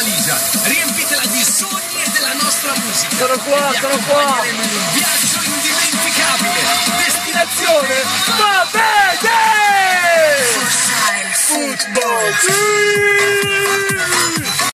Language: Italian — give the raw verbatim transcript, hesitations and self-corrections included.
valigia, riempitela di sogni e della nostra musica. Sono qua, e vi sono qua. accompagneremo in un viaggio indimenticabile. Destinazione Va bene! Forza il Football!